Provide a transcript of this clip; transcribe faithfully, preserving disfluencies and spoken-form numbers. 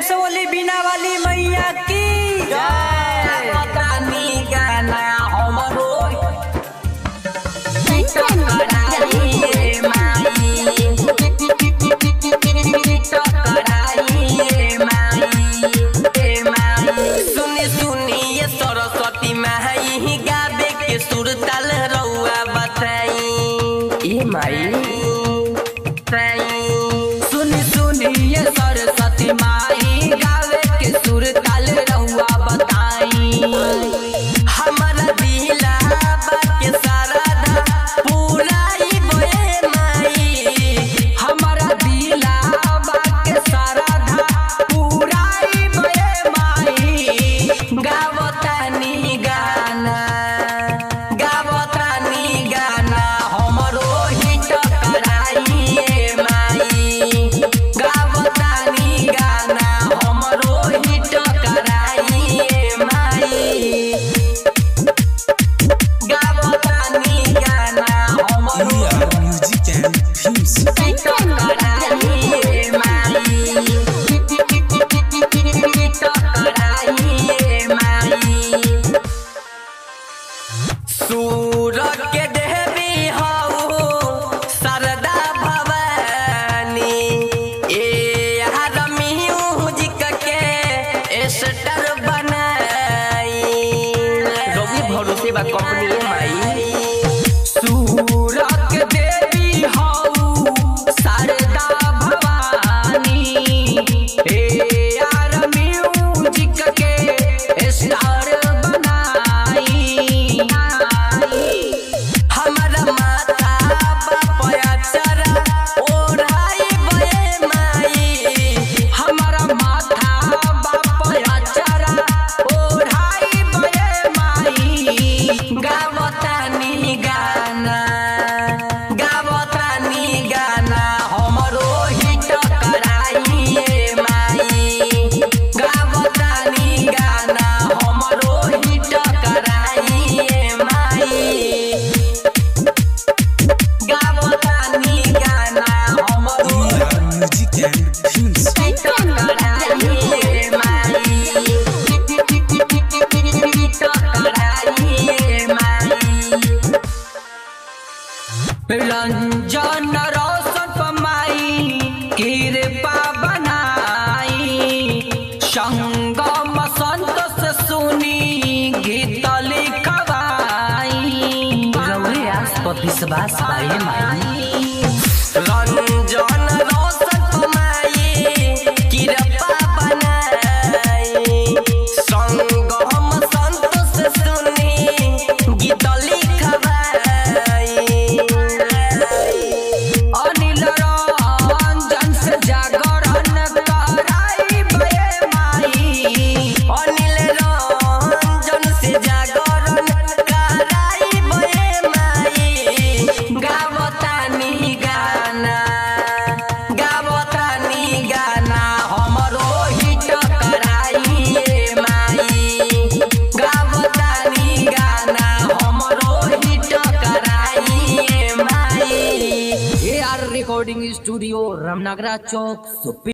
से बोली बीना वाली मैया की जय। गाना हमरो सुनी सुनी ये सरस्वती माई गावे के सुर ताल रउआ बताई ए माई। सुनी सुनी ये सरस्वती माई गावे के सुर ताल रउआ बताई। हमारा दिला बाके सारा धा पुराई बोए माई। हमारा दिला बाके सारा धा पुराई बोए माई। गावतानी गाना गावतानी गाना हमरो हिट कराई ए माई। गावतानी गाना हमरो हिट कराई ए माई। गावतानी गाना हमरो म्यूजिक एंड फिल्म्स हिट कराई ए माई। हिट कराई ए माई। सूरज के देवी हऊ शारदा भवानी। ए यार म्यूजिक के स्टार बनाई। रवि भरोसे बा कंपनी है माई। सूरज के देवी हऊ शारदा भवानी। ए यार म्यूजिक के स्टार बनाई। हमारा माथा बापया चरा ओढ़ाई बये माई। हमारा माथा बापया चरा ओढ़ाई बये माई। गावतानी गाना गावतानी गाना हमरो हिट कराई ए माई। गावतानी गाना हमरो हिट कराई ए माई। गावतानी गाना हमरो म्यूजिक एंड फिल्म्स हिट कराई ए माई। हिट कराई ए माई। रंजन रोशन पमाई कृपा बनाई। संगम संतोष सुनी गीत लिखवाई। रउरे आस पर विश्वास बाए माई। रंजन रोशन पमाई कृपा बनाई। संगम संतोष सुनी गीत लिखवाई। अनिल रंजन से जागरण कराई बये माई। अनिल रंजन से जागरण कराई बये माई। गावतानी गाना गावतानी गाना हमरो हिट कराई ए माई। गावतानी गाना हमरो हिट कराई ए माई। A R recording studio Ramnagara चौक सुपी।